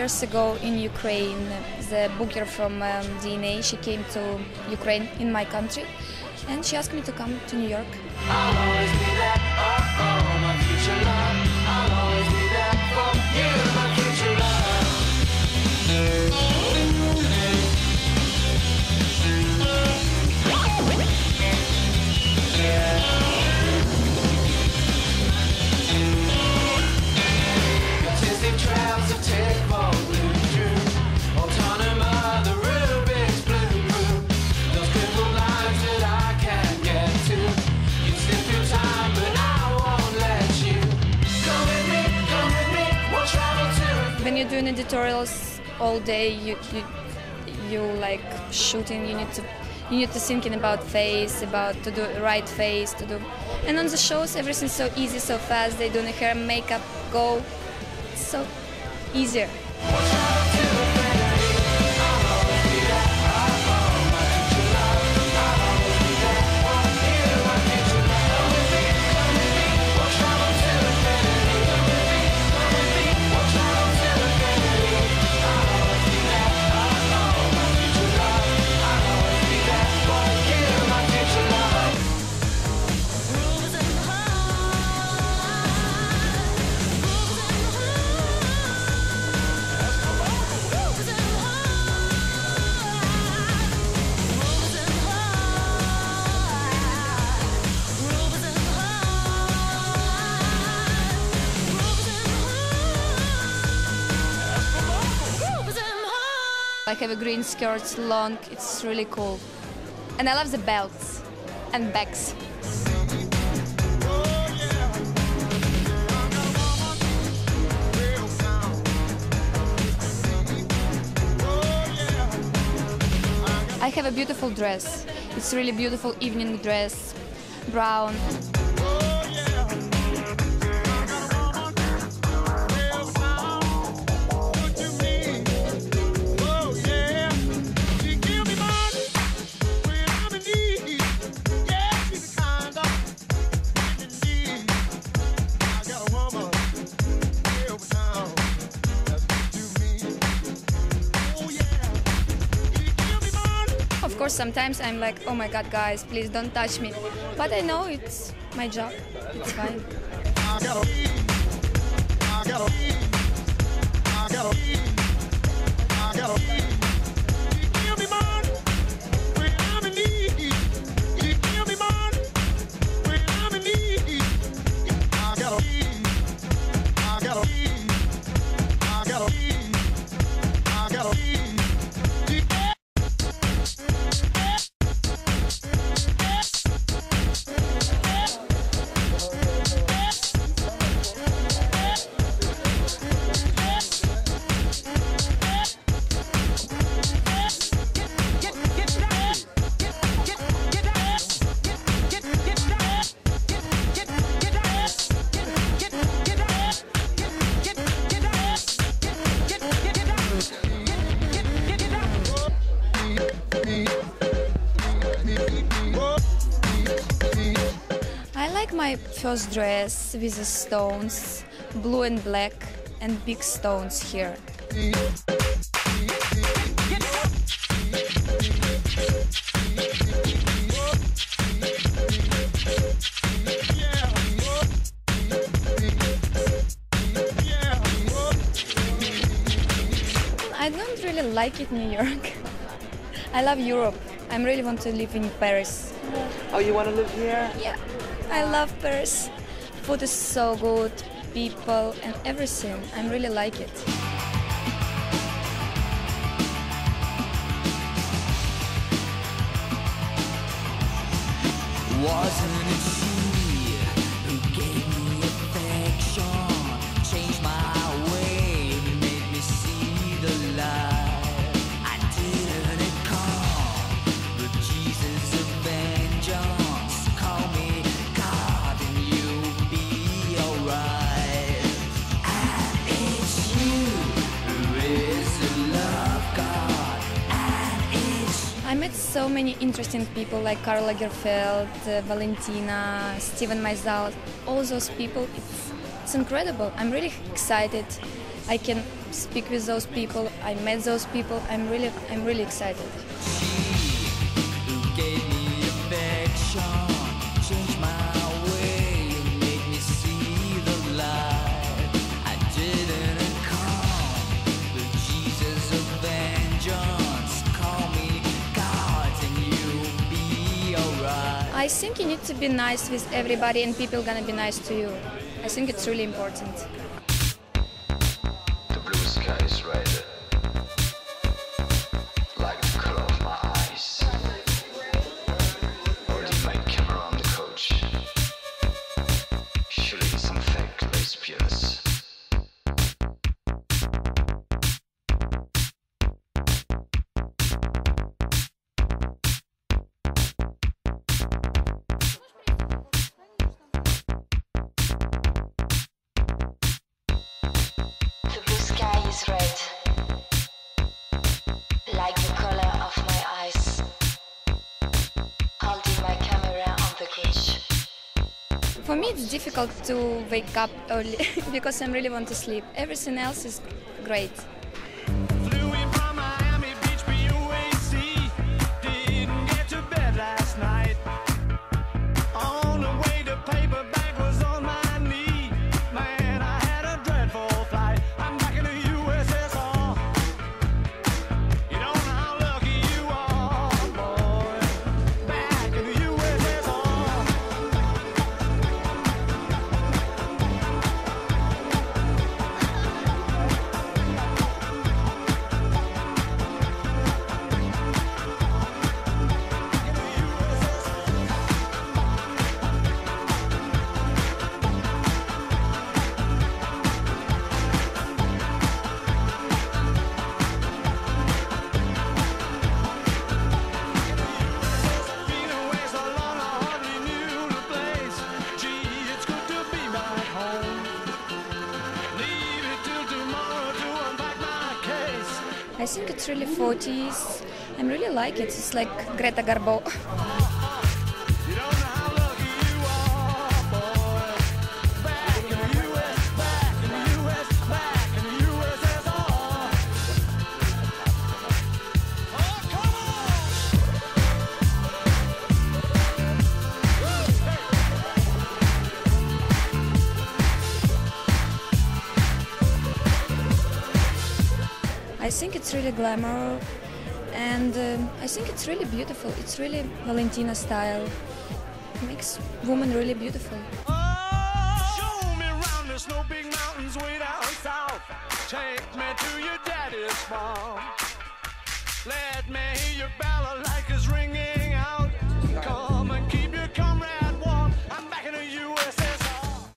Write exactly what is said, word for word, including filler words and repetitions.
years ago in Ukraine. The booker from um, D N A, she came to Ukraine in my country, and she asked me to come to New York. I'll always be there, oh, oh, my future love. I'll always be there for you, my future love. Yeah. Artistic trails of tick-ball blue through Autonoma, the Rubik's blue room. Those crippled lines that I can't get to. You slip through time, but I won't let you. Come with me, come with me, we'll travel to. When you're doing editorials all day, you you you like shooting. You need to you need to thinking about face, about to do right face, to do. And on the shows, everything's so easy, so fast. They do the hair, makeup, go. It's so easier. I have a green skirt, long, it's really cool. And I love the belts and bags. I have a beautiful dress. It's really beautiful evening dress, brown. Of course, sometimes I'm like, oh my God, guys, please don't touch me. But I know it's my job. It's fine. I like my first dress with the stones, blue and black, and big stones here. I don't really like it, New York. I love Europe. I really want to live in Paris. Oh, you want to live here? Yeah, I love Paris. Food is so good, people and everything. I really like it. Wasn't it she who gave me affection, changed my way, made me see the light? I didn't come, but Jesus of vengeance, call me God and you'll be alright. And it's you who is the love God, and it's I met so many interesting people like Karl Lagerfeld, uh, Valentina, Steven Meisel, all those people. It's, it's incredible. I'm really excited I can speak with those people. I met those people. I'm really, I'm really excited. Who gave me affection, changed my way, made me see the light. I didn't come, but Jesus of vengeance, call me God and you'll be alright. I think you need to be nice with everybody, and people gonna be nice to you. I think it's really important. The blue sky is red, like the color of my eyes. Already my camera on the coach, shooting some fake lesbians. The blue sky is red, like the color of my eyes. Holding my camera on the couch. For me, it's difficult to wake up early because I really want to sleep. Everything else is great. Flew in from Miami Beach, B U A C. Didn't get to bed last night. On the way to paperback was on my knee. Man, I had a dreadful flight. I'm back in the U S S R. You don't know how lucky you are, boy. Back in the U S S R. Been away so long, I hardly knew the place. Gee, it's good to be back home. Leave it till tomorrow to unpack my case. I think it's really forties. I really like it. It's like Greta Garbo. You don't know how lucky you are, boy. Back in the U S, back in the U S, back in the U S S R. Oh, come on! I think it's really glamour, and um, I think it's really beautiful. It's really Valentina style. It makes woman really beautiful. Oh,